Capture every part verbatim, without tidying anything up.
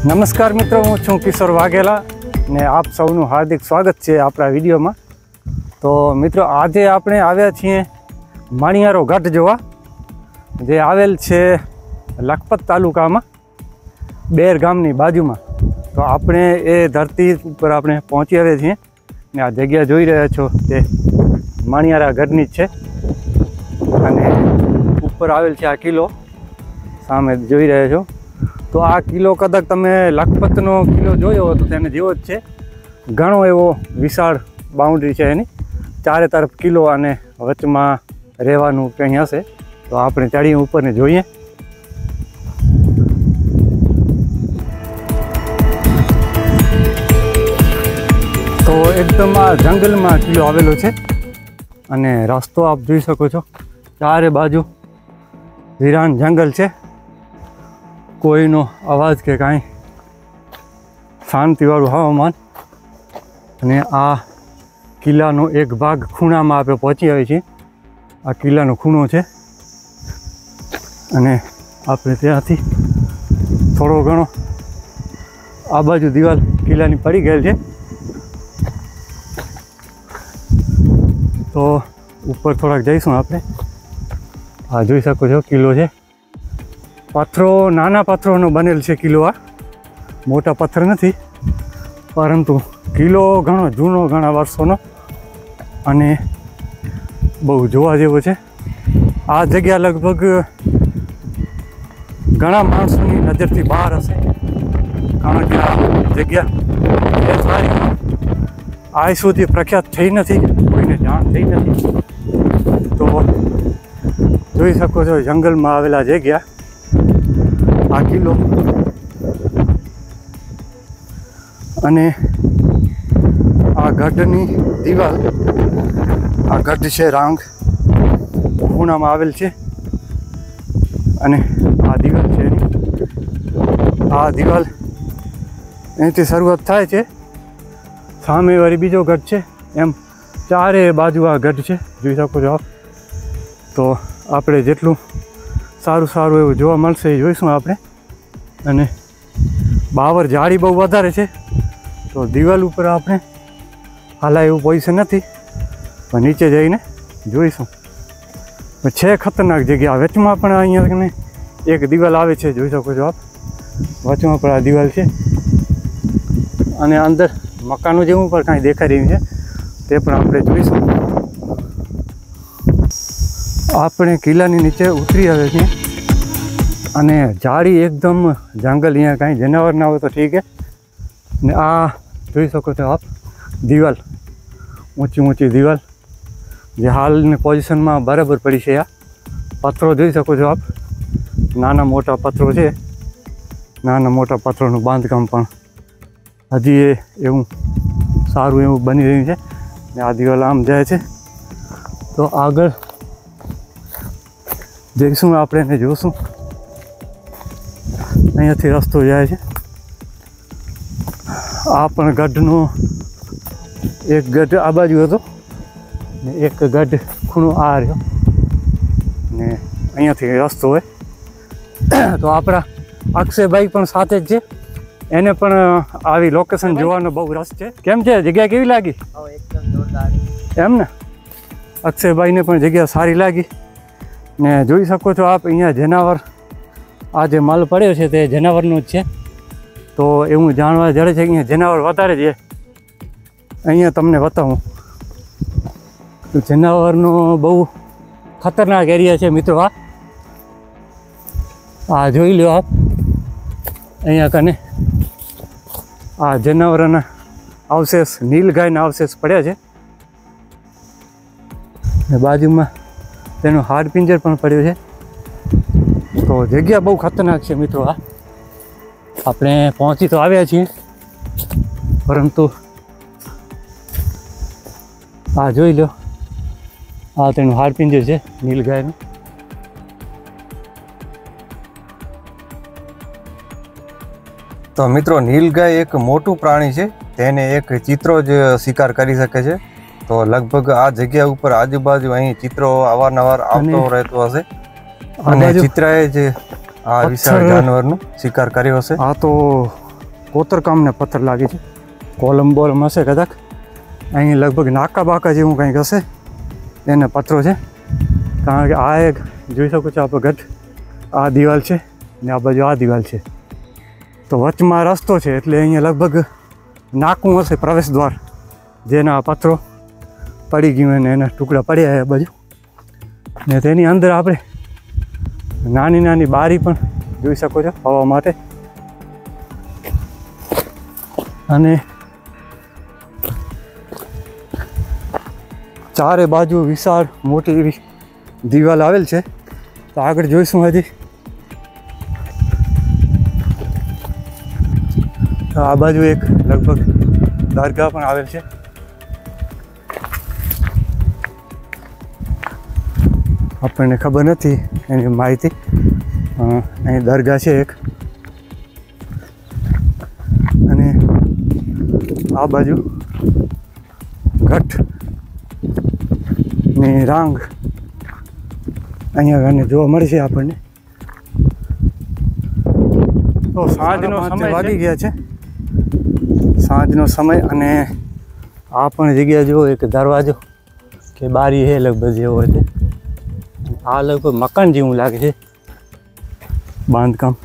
नमस्कार मित्रों, हूँ छूँ किशोर वाघेला ने आप सौનું हार्दिक स्वागत है अपना विडियो में। तो मित्रों, आज आपणे आव्या छीए माणियारो गढ़ जोवा, जे आवेल छे लखपत तालुका में बेर गामनी बाजू में। तो आपणे ए धरती पर आपणे पहुँची आव्या छीए ने आ जग्या जोई रह्या छो ते माणियारा गढ़नी छे अने ऊपर आवेल छे आ किलो सामे जोई रह्या छो। तो आ किलो कदाच तमे लखपतनो किलो जोयो हो तो तेने जेवो ज छे। घणो एवो विशाळ बाउंड्री छे एनी, चारे तरफ किलो अने वचमां रहेवानुं कंई हशे। तो आपणे चढ़ीए ऊपर ने जोईए। तो एकदम आ जंगल में किलो आवेलो छे अने रस्तो आप जोई शको छो, चारे बाजू वीरान जंगल छे। कोईनो अवाज के कांई शांतिवाळुं हवामान अने आ किल्लानो एक भाग खूणामां आपणे पहोंची आवी छीए। आ किल्लानो खूणो छे अने आपणे त्यांथी थोड़ो घणो आ बाजू दीवाल किल्लानी पड़ी गयेल छे। तो ऊपर थोड़ा जईशुं आपणे। आ जोई शको छो किल्लो छे। पत्थरों नाना पत्थरों बनेल छे किलो। आ मोटा पत्थर नहीं, परंतु किलो घणो जूनो, घणा वर्षोनो अने बहु जोवा जेवो छे। आ जग्या लगभग घणा माणसोनी नजरथी बहार हशे, कारण के आ जग्या आज सुधी प्रख्यात थई नथी, कोईने जाण थई नथी। तो जोई शको छो जंगल में आवेला जग्या आ किलो अने आ गढ़नी दीवाल। आ गढ़ छे रांग खूणा में आवेल छे अने आ दीवाल छे। आ दीवाल एथी शरूआत थाय छे, सामे वरी बीजो गढ़ छे, एम चारे बाजू आ गढ़ छे, जोई शको छो आप। तो आपणे जेटલું सारू सारू एवं जोवा मळशे ए जोईशुं आपणे। अने बावर जाड़ी बहु वधारे छे, तो दीवाल उपर आपणे हालाय एवुं पोजीशन नथी, पण नीचे जईने जोईशुं। पण छे खतरनाक जग्या। वचमां पण अहींया कने एक दीवाल आवे छे, जोई शको छो आप। वचमां पण आ दीवाल छे अने अंदर मकानो जेवुं पण कांई देखाई रह्युं छे, ते पण आपणे जोईशुं। आपणे किल्लानी नीचे उतरी आवे छीए अने जाड़ी एकदम जंगल, अहींया कांई जनावर ना हो तो ठीक है। ने आ जोई शको छो आप दीवाल, ऊँची ऊँची दीवाल जे हाल ने पोजीशन में बराबर पड़ी है। आ पत्थरों जोई शको छो आप, नाना मोटा पत्थरों छे। नाना मोटा पत्थरों बांधकाम पण हजी एवं सारूं एवं बनी रह्युं छे ने आ दीवाल आम जाए छे। तो आगळ जईशुं आपणे ने जोशुं। अहींयाथी रस्तो जाए छे। आ पण गढ़नो एक गढ़ आ बाजू हतो ने एक गढ़ खूणो आ रह्यो ने अहींयाथी रस्तो होय। तो आपणा अक्षयभाई पण साथे ज छे, एने पण आवी लोकेशन जोવાનો बहु रस छे। केम छे जग्या, केवी लागी? एकदम जोरदार एम ने अक्षयभाई ने पण जग्या सारी लागी ने जोई शको छो आप। अहींया जनावर आ जे माल पड्यो छे ते जनावरनो ज छे। तो एवं जाणवा जड़े छे कि जनावर वधारे छे। अहींया तमने बतावुं तो जनावरनो बहु खतरनाक एरिया छे मित्रों। आ आ जोई लो आप, अहींया कने आ जनावरना अवशेष, नीलगायना अवशेष पड्या छे ने बाजूमां तेनो हाडपिंजर पण पड्यो छे। तो जग्या बहु खतरनाक है मित्रों। आ आपणे पहुंची तो आव्या छीए, परंतु आ जोई लो, आ तेनुं हाडपिंजर छे नीलगायनुं। तो मित्रों, नीलगाय एक मोटू प्राणी है, तेने एक चित्रो ज शिकार करी सके छे। तो लगभग आ जग्या उपर आजूबाजू अहीं चित्रो अवारनवार आवतो रहतो हशे अने चित्राए जे आ विशाળ જાનવરનો શિકાર કર્યો હશે। આ તો કોતરકામને પથ્થર લાગે છે. કોલમ બોલમ હશે કદાચ. અહીં લગભગ નાકા બાકા જેવું કંઈક હશે એને પથ્થરો છે. કારણ કે આ એક જોઈ શકો છો આપણે ગઢ, આ દિવાલ છે ને આ બાજુ આ દિવાલ છે. તો વચમાં રસ્તો છે એટલે અહીંયા લગભગ નાકું હશે પ્રવેશ દ્વાર, જેના પથ્થરો પડી ગયું અને એના ટુકડા પડ્યા એ બાજુ. ને તેની અંદર આપણે નાની નાની બારી પણ જોઈ શકો છો હવા માટે. અને ચારે બાજુ વિશાળ મોટી એવી દિવાલ આવેલ છે. તો આગળ જોઈશું હજી. તો આ બાજુ એક લગભગ દરગાહ પણ આવેલ છે. આપણને ખબર નથી એની માહિતી. અહીં દરગાહ છે એક. અને આ બાજુ ગઢની રાંગ અહીંયા ગાને જોવા મળે છે આપણને. તો સાંજનો સમય વાગી ગયા છે, સાંજનો સમય. અને આ પણ જગ્યા જો એક દરવાજો કે બારી છે લગભગ જેવો હોય છે. આ લગભગ મકાન જેવું લાગે છે બાંધકામ.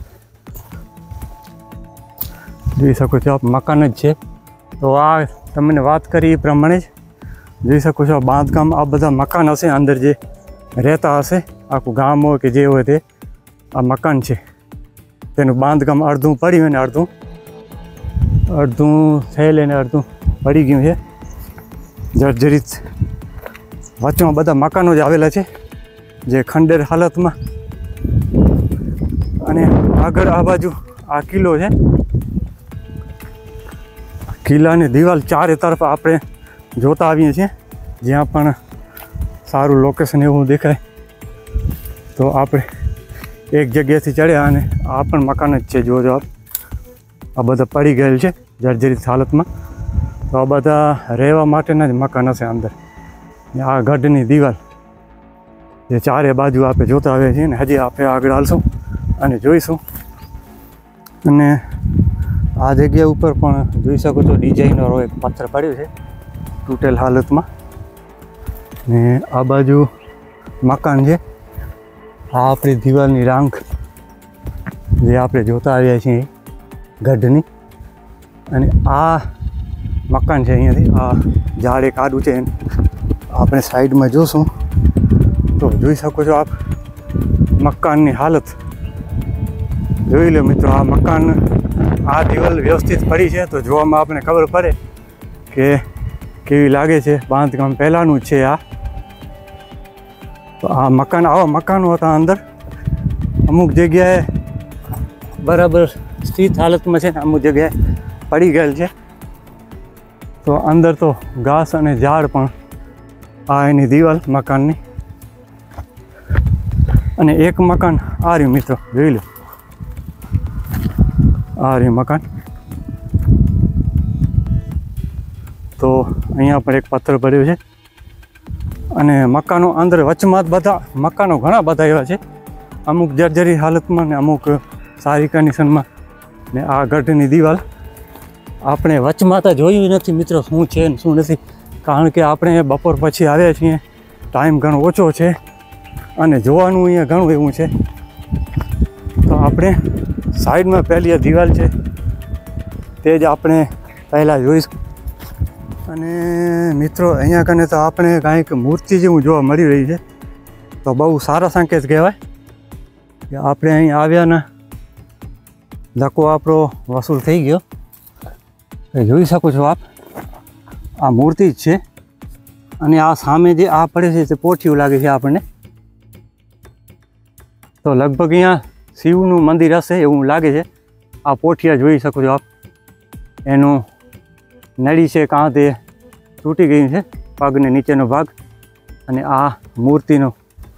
જોઈ શકો છો આપ મકાન જ છે. તો આ તમને વાત કરી એ પ્રમાણે જ જોઈ શકો છો બાંધકામ. આ બધા મકાન હશે અંદર જે રહેતા હશે, આખું ગામ હોય કે જે હોય તે આ મકાન છે. તેનું બાંધકામ અડધું પડ્યું અને અડધું અડધું થયેલ અને અડધું પડી ગયું છે જર્જરિત. વચમાં બધા મકાનો જ આવેલા છે જે ખંડેર હાલતમાં. અને આગળ આ બાજુ આ કિલ્લો છે. કિલ્લાની દિવાલ ચારે તરફ આપણે જોતા આવીએ છીએ, જ્યાં પણ સારું લોકેશન એવું દેખાય. તો આપણે એક જગ્યાએથી ચડ્યા અને આ પણ મકાન જ છે. જોજો આપ, આ બધા પડી ગયેલ છે જર્જરિત હાલતમાં. તો આ બધા રહેવા માટેના જ મકાન હશે અંદર. આ ગઢની દિવાલ જે ચારે બાજુ આપણે જોતા આવીએ છીએ ને હજી આપણે આગળ હાલશું અને જોઈશું. અને આ જગ્યા ઉપર પણ જોઈ શકો છો ડિઝાઇનરો એક પથ્થર પડ્યું છે તૂટેલ હાલતમાં. ને આ બાજુ મકાન છે. આ આપણી દિવાલની રાંગ જે આપણે જોતા આવ્યા છીએ ગઢની. અને આ મકાન છે અહીંયાથી. આ ઝાડ એક આડું છે, આપણે સાઈડમાં જોશું તો જોઈ શકો છો આપ મકાનની હાલત જોઈ લો મિત્રો. આ મકાન, આ દિવાલ વ્યવસ્થિત પડી છે તો જોવામાં આપણને ખબર પડે કે કેવી લાગે છે. બાંધકામ પહેલાંનું જ છે આ. તો આ મકાન, આવા મકાનો હતા અંદર. અમુક જગ્યાએ બરાબર સ્થિત હાલતમાં છે ને અમુક જગ્યાએ પડી ગયેલ છે. તો અંદર તો ઘાસ અને ઝાડ પણ આ એની દિવાલ મકાનની. અને એક મકાન આ રહ્યું મિત્રો, જોઈ લો આ રહ્યું મકાન. તો અહીંયા પણ એક પથ્થર પડ્યો છે. અને મકાનો અંદર વચમાં બધા મકાનો ઘણા બધા એવા છે, અમુક જર્જરી હાલતમાં ને અમુક સારી કન્ડિશનમાં. ને આ ગઢની દિવાલ આપણે વચમાં તો જોયું નથી મિત્રો શું છે ને શું નથી, કારણ કે આપણે બપોર પછી આવ્યા છીએ, ટાઈમ ઘણો ઓછો છે અને જોવાનું અહીંયા ઘણું એવું છે. તો આપણે સાઈડમાં પહેલી આ દિવાલ છે તે જ આપણે પહેલાં જોઈશું. અને મિત્રો અહીંયા કને તો આપણે કાંઈક મૂર્તિ જેવું જોવા મળી રહી છે. તો બહુ સારા સંકેત કહેવાય કે આપણે અહીં આવ્યાના ધક્કો આપણો વસૂલ થઈ ગયો. જોઈ શકો છો આપ, આ મૂર્તિ જ છે. અને આ સામે જે આ પડે છે તે પોઠિયું લાગે છે આપણને. તો લગભગ અહીંયા શિવનું મંદિર હશે એવું લાગે છે. આ પોઠિયા જોઈ શકો છો આપ, એનું નળી છે કાં તે તૂટી ગયું છે, પગને નીચેનો ભાગ. અને આ મૂર્તિનો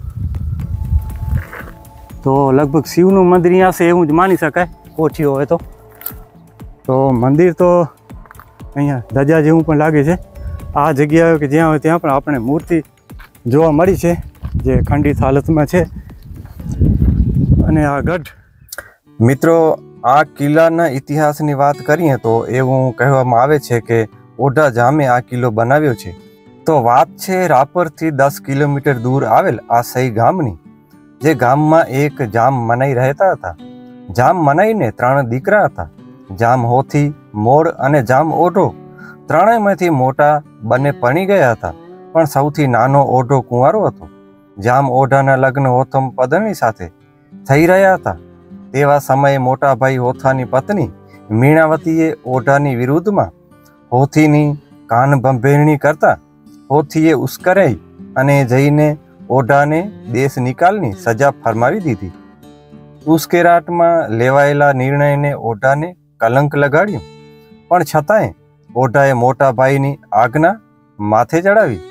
તો લગભગ શિવનું મંદિર અહીંયા હશે એવું જ માની શકાય, પોઠિયો હોય તો. તો મંદિર તો અહીંયા ધજા જેવું પણ લાગે છે. આ જગ્યાએ કે જ્યાં હોય ત્યાં પણ આપણે મૂર્તિ જોવા મળી છે જે ખંડિત હાલતમાં છે. અને આ ગઢ મિત્રો આ કિલ્લાના ઇતિહાસની વાત કરીએ તો એવું કહેવામાં આવે છે કે ઓઢા જામે આ કિલ્લો બનાવ્યો છે. તો વાત છે રાપરથી દસ કિલોમીટર દૂર આવેલ આ સહી ગામની, જે ગામમાં એક જામ મનાઈ રહેતા હતા. જામ મનાઈને ત્રણ દીકરા હતા. જામ હોથી, મોડ અને જામ ઓઢો. ત્રણેયમાંથી મોટા બંને પરણી ગયા હતા, પણ સૌથી નાનો ઓઢો કુંવારો હતો. જામ ઓઢાના લગ્ન હોથમ પદણી સાથે થઈ રહ્યા હતા. તેવા સમયે મોટા ભાઈ હોથાની પત્ની મીણાવતીએ ઓઢાની વિરુદ્ધમાં હોથીની કાન ભંભેરણી કરતા હોથીએ ઉશ્કેરાઈ અને જઈને ઓઢાને દેશ નિકાલની સજા ફરમાવી દીધી. ઉશ્કેરાટમાં લેવાયેલા નિર્ણયને ઓઢાને કલંક લગાડ્યું, પણ છતાંય ઓઢાએ મોટા ભાઈની આજ્ઞા માથે ચડાવી.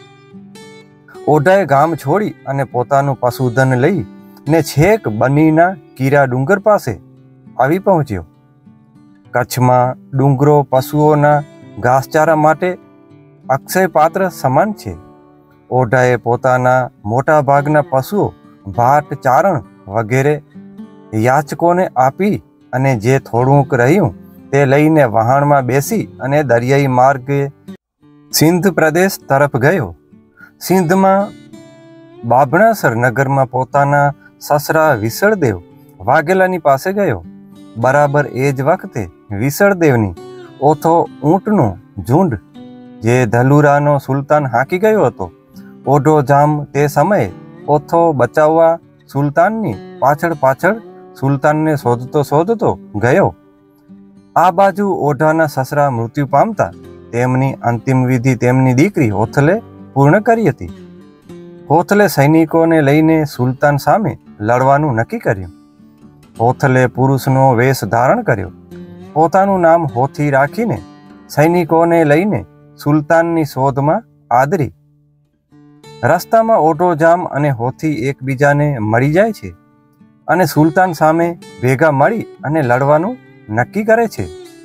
ઓઢાએ ગામ છોડી અને પોતાનું પશુધન લઈ ને છેક બનીના કીરા ડુંગર પાસે આવી પહોંચ્યો. કચ્છમાં ડુંગરો પશુઓના ઘાસચારા માટે અક્ષય પાત્ર સમાન છે. ઓઢાએ પોતાના મોટા ભાગના પશુઓ ભાટ, ચારણ વગેરે યાચકોને આપી અને જે થોડુંક રહ્યું તે લઈને વહાણમાં બેસી અને દરિયાઈ માર્ગે સિંધ પ્રદેશ તરફ ગયો. સિંધમાં બાભણાસર નગરમાં પોતાના સસરા વિસળદેવ વાઘેલાની પાસે ગયો. બરાબર એ જ વખતે વિસળદેવની ઓથો ઊંટનું ઝુંડ જે ધલુરાનો સુલતાન હાંકી ગયો હતો. ઓઢો જામ તે સમયે ઓથો બચાવવા સુલતાનની પાછળ પાછળ સુલતાનને શોધતો શોધતો ગયો. આ બાજુ ઓઢાના સસરા મૃત્યુ પામતા તેમની અંતિમ વિધિ તેમની દીકરી હોથલે પૂર્ણ કરી હતી. હોથલે સૈનિકોને લઈને સુલતાન સામે લડવાનું નક્કી કર્યું. હોથલે પુરુષનો વેશ ધારણ કર્યો. પોતાનું નામ હોથી રાખીને સૈનિકોને લઈને સુલતાનની શોધમાં આદરી. રસ્તામાં ઓઢો જામ અને હોથી એકબીજાને મળી જાય છે અને સુલતાન સામે ભેગા મળી અને લડવાનું નક્કી કરે છે.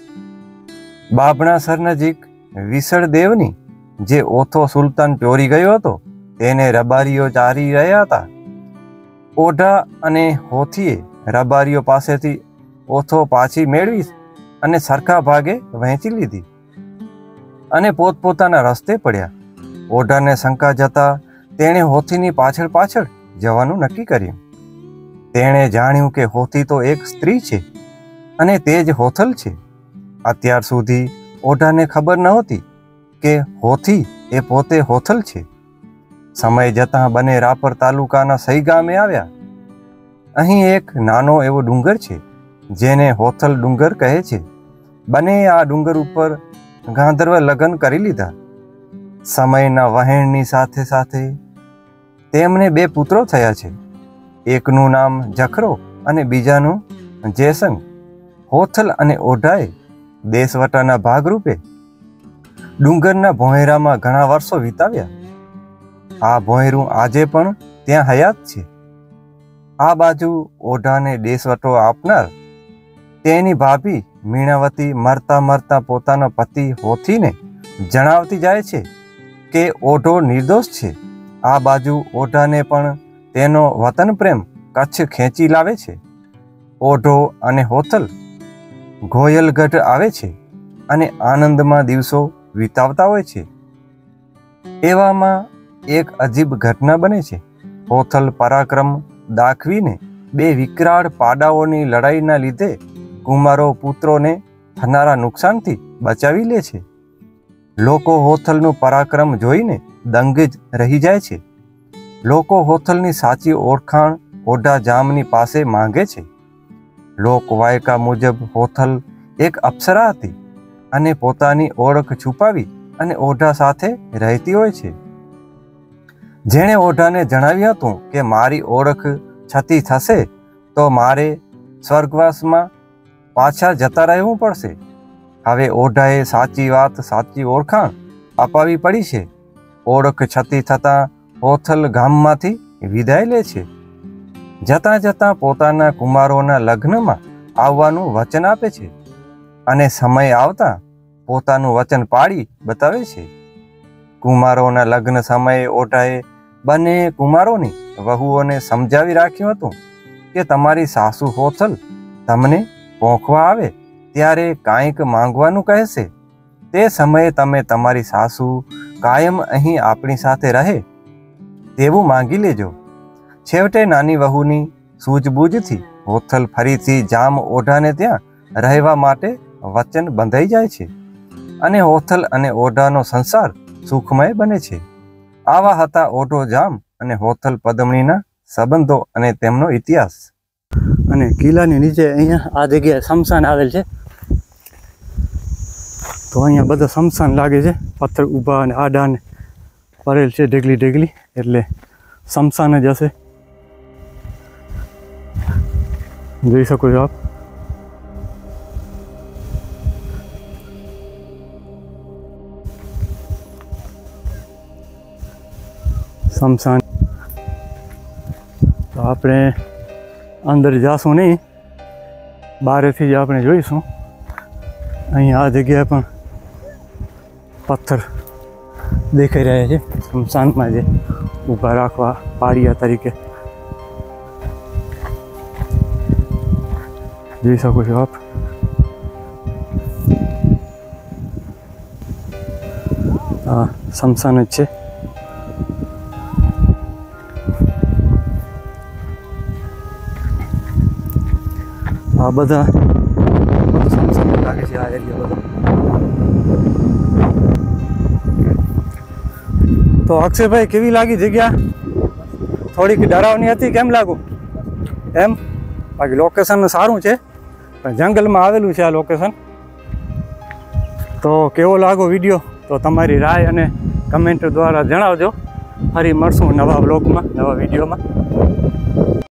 બાભણાસર નજીક વિસળદેવની જે ઓથો સુલતાન ચોરી ગયો હતો તેને રબારીઓ ચારી રહ્યા હતા. ઓઢા અને હોથીએ રબારીઓ પાસેથી ઓથો પાછી મેળવી અને સરખા ભાગે વહેંચી લીધી અને પોતપોતાના રસ્તે પડ્યા. ઓઢાને શંકા જતા તેણે હોથીની પાછળ પાછળ જવાનું નક્કી કર્યું. તેણે જાણ્યું કે હોથી તો એક સ્ત્રી છે અને તે જ હોથલ છે. અત્યાર સુધી ઓઢાને ખબર નહોતી કે હોથી એ પોતે હોથલ છે. સમય જતાં બંને રાપર તાલુકાના સહી ગામે આવ્યા. અહીં એક નાનો એવો ડુંગર છે જેને હોથલ ડુંગર કહે છે. બંને આ ડુંગર ઉપર ગાંધર્વ લગ્ન કરી લીધા. સમયના વહેણની સાથે સાથે તેમને બે પુત્રો થયા છે. એકનું નામ જખરો અને બીજાનું જેસંગ. હોથલ અને ઓઢાએ દેશવટાના ભાગરૂપે ડુંગરના ભોંયરામાં ઘણા વર્ષો વિતાવ્યા. આ ભોંયરું આજે પણ ત્યાં હયાત છે. આ બાજુ ઓઢાને દેશવટો આપનાર તેની ભાભી મીણાવતી મરતા મરતા પોતાના પતિ હોથીને જણાવતી જાય છે કે ઓઢો નિર્દોષ છે. આ બાજુ ઓઢાને પણ તેનો વતન પ્રેમ કચ્છ ખેંચી લાવે છે. ઓઢો અને હોથલ ગોયલગઢ આવે છે અને આનંદમાં દિવસો વિતાવતા હોય છે. એવામાં એક અજીબ ઘટના બને છે. હોથલ પરાક્રમ દાખવીને બે વિકરાળ પાડાઓની લડાઈના લીધે કુમારો પુત્રોને થનારા નુકસાનથી બચાવી લે છે. લોકો હોથલનું પરાક્રમ જોઈને દંગ જ રહી જાય છે. લોકો હોથલની સાચી ઓળખાણ ઓઢા જામની પાસે માંગે છે. લોકવાયકા મુજબ હોથલ એક અપ્સરા હતી અને પોતાની ઓળખ છુપાવી અને ઓઢા સાથે રહેતી હોય છે. જેણે ઓઢાને જણાવ્યું હતું કે મારી ઓળખ છતી થશે તો મારે સ્વર્ગવાસમાં પાછા જતા રહેવું પડશે. હવે ઓઢાએ સાચી વાત સાચી ઓળખાણ અપાવી પડી છે. ઓળખ છતી થતાં હોથલ ગામમાંથી વિદાય લે છે. જતાં જતાં પોતાના કુમારોના લગ્નમાં આવવાનું વચન આપે છે અને સમય આવતા પોતાનું વચન પાળી બતાવે છે. કુમારોના લગ્ન સમયે ઓઢાએ બંને કુમારોની વહુઓને સમજાવી રાખ્યું હતું કે તમારી સાસુ હોથલ તમને પોંખવા આવે ત્યારે કાંઈક માંગવાનું કહેશે. તે સમયે તમે તમારી સાસુ કાયમ અહીં આપણી સાથે રહે તેવું માંગી લેજો. છેવટે નાની વહુની સૂઝબૂઝથી હોથલ ફરીથી જામ ઓઢાને ત્યાં રહેવા માટે વચન બંધાઈ જાય છે અને હોથલ અને ઓઢાનો સંસાર સુખમય બને છે. આવા હતા ઓઢો જામ અને હોથલ પદમણીના સંબંધો અને તેમનો ઇતિહાસ. અને કિલ્લાની નીચે અહીંયા આ જગ્યાએ સ્મશાન આવેલ છે. તો અહીંયા બધા સ્મશાન લાગે છે, પથ્થર ઊભા અને આડા ને પરેલ છે ઢેગલી ઢેગલી, એટલે સ્મશાન જ હશે. જોઈ શકો છો આપ. સ્મશાન. તો આપણે અંદર જાશું નહીં, બહારેથી જ આપણે જોઈશું. અહીંયા આ જગ્યાએ પણ પથ્થર દેખાઈ રહ્યા છે સ્મશાનમાં, જે ઊભા રાખવા પાળિયા તરીકે. જોઈ શકો છો આપ. હા, સ્મશાન જ છે. આ બધા બધું સ્મશાન લાગે છે આ એરિયા બધો. તો અક્ષયભાઈ, કેવી લાગી જગ્યા? થોડીક ડરાવની હતી, કેમ લાગુ? એમ બાકી લોકેશન સારું છે, પણ જંગલમાં આવેલું છે આ લોકેશન. તો કેવો લાગો વિડીયો? તો તમારી રાય અને કમેન્ટ દ્વારા જણાવજો. ફરી મળશું નવા બ્લોગમાં, નવા વિડીયોમાં.